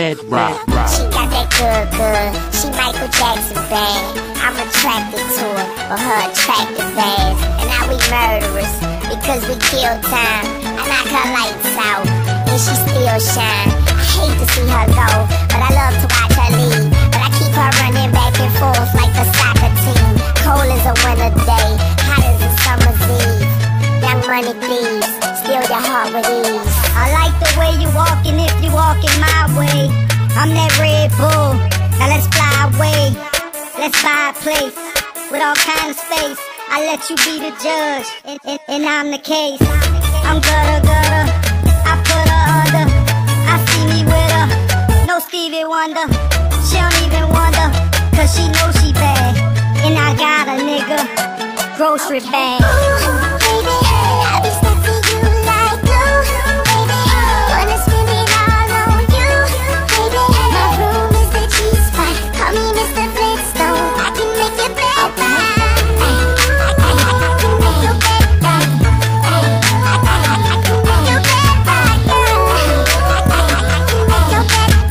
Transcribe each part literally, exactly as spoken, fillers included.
Bedrock. She got that good, good. She Michael Jackson bad. I'm attracted to her for her attractive ass. And now we murderers because we kill time. I knock her lights out and she still shine. I hate to see her go, but I love to watch her leave. But I keep her running back and forth like a soccer team. Cold as a winter day, hot as a summer's eve. Young money thieves, steal your heart with ease. I like the way you walking if you walking my way. I'm that Red Bull, now let's fly away. Let's buy a place with all kind of space. I let you be the judge, and, and, and I'm the case. I'm gutter, gutter, I put her under. I see me with her, no Stevie Wonder. She don't even wonder, cause she knows she bad. And I got a nigga, grocery bag. Ooh, baby, I be stuck to you like glue. Baby, wanna spend it all on you. Baby, my room is the G-spot. Call me Mister Flintstone. I can make your bed right. I can make your bed right. I can make your bed right, girl. I can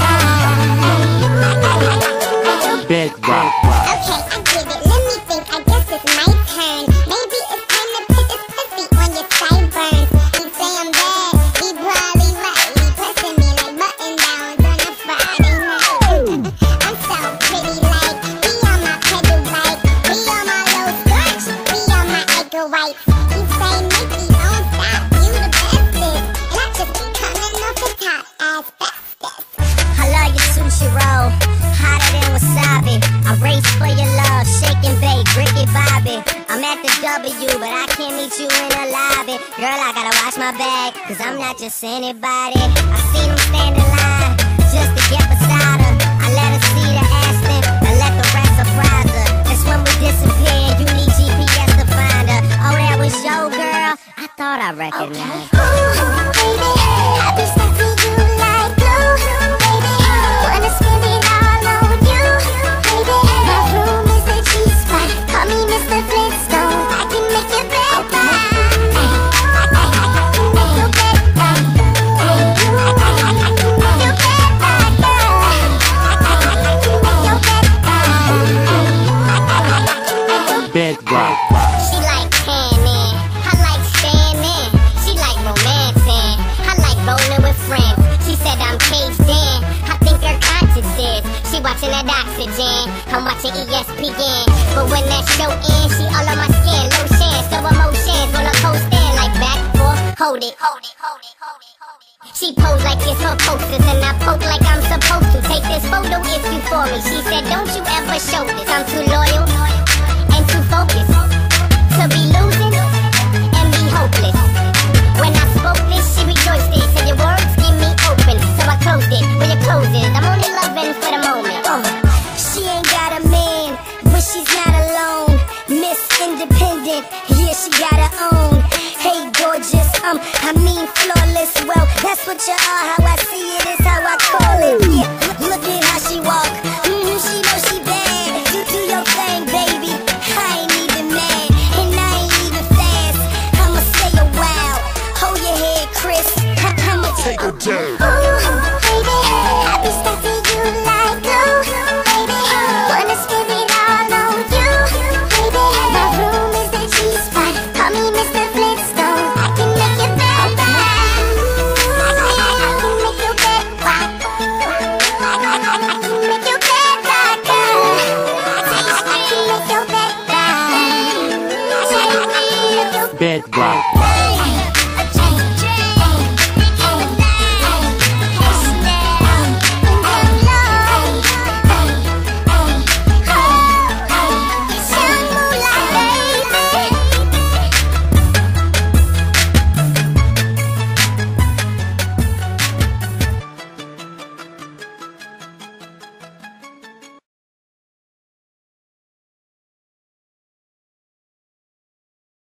make your bed right. Bedrock. Okay, I get it. Let me think. I guess it's my turn. Maybe it's time to put this pussy on your sideburns. He say I'm bad. He probably right. He pressing me like button downs on a Friday night. I'm so pretty, like be on my pedal bike, be on my low skirts, be on my Edgar White. He say Mickey, don't stop. You the bestest, and I just be coming off the top as bestest. I love your sushi roll, hotter than wasabi. I race for your love, shake and bake, Ricky Bobby. I'm at the W, but I can't meet you in the lobby. Girl, I gotta watch my bag, cause I'm not just anybody. I seen him stand in line, just to get beside her. I let her see the Aston, I let the rest surprise her. That's when we disappear, you need G P S to find her. Oh, that was your girl? I thought I recognized her. Ooh, baby, I be stuck to you like glue. Baby, wanna spend it all on you. Baby, my room is the G-spot. Call me Mister Flintstone. I can make your bed right. I can make your bed right. I can make your bed right, girl. I can make your bed right. Bedrock. She like tanning, I like standing. She like romancing, I like rolling with friends. She said I'm caged in, I think her conscience is. She watching that Oxygen, I'm watching E S P N. But when that show ends, she all on my skin. Lotion, slow emotions, roller coaster like back, forth, hold it, hold it, hold it, hold it, hold it. She pose like it's her posters, and I poke like I'm supposed to. Take this photo if you for me. She said don't you ever show this. I'm too loyal and too focused to be losing and be hopeless. When I spoke this, she rejoiced it. Said your words give me open, so I closed it. When you close it, I'm only loving for the moment. Oh. She ain't got a man, but she's not alone. Miss Independent, yeah, she got her own. Hey, gorgeous, um, I mean flawless. Well, that's what you are. How I see it is how I call it. Yeah, look at how she walk. Mm-hmm, she know she bad. You do your thing, baby. I ain't even mad, and I ain't even fast. I'ma stay a while. Hold your head, Chris. I'ma take a turn. Ooh, baby, I be stuck to you like glue. Baby, wanna spend it all on you. Baby, my room is the G-spot. Call me Mister Flintstone. I can make your bed right. I can make your bed right. I can make your bed right, girl. I can make your bed right. Bedrock.